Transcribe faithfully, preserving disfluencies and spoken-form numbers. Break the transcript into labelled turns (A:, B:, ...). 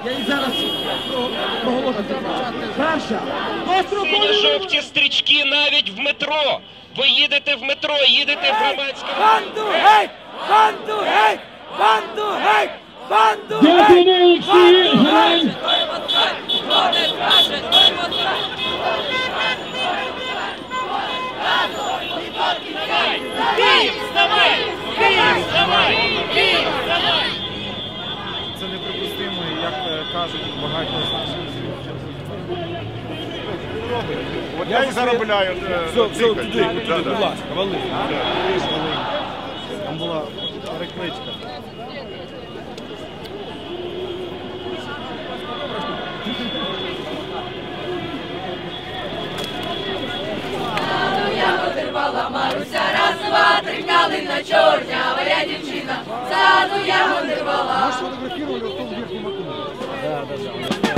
A: Я і зараз проголошую. Перша.
B: Сині-жовті стрічки навіть в метро. Ви їдете в метро, їдете в громадському...
C: Банду геть! Банду геть! Банду геть! Банду геть! Банду геть!
B: Київ, вставай! Київ, вставай! Київ, вставай!
D: Це неприпустимо, і як кажуть багато з наших.
E: От я і заробляю.
D: Все, все, туди, туди, будь ласка, вали. Там була перекличка.
F: Маруся, раз, два, три, калина чорнявая дівчина, ззаду ягоди рвала.
D: Ми сфотографували в тому верхньому окні. Да, да, да.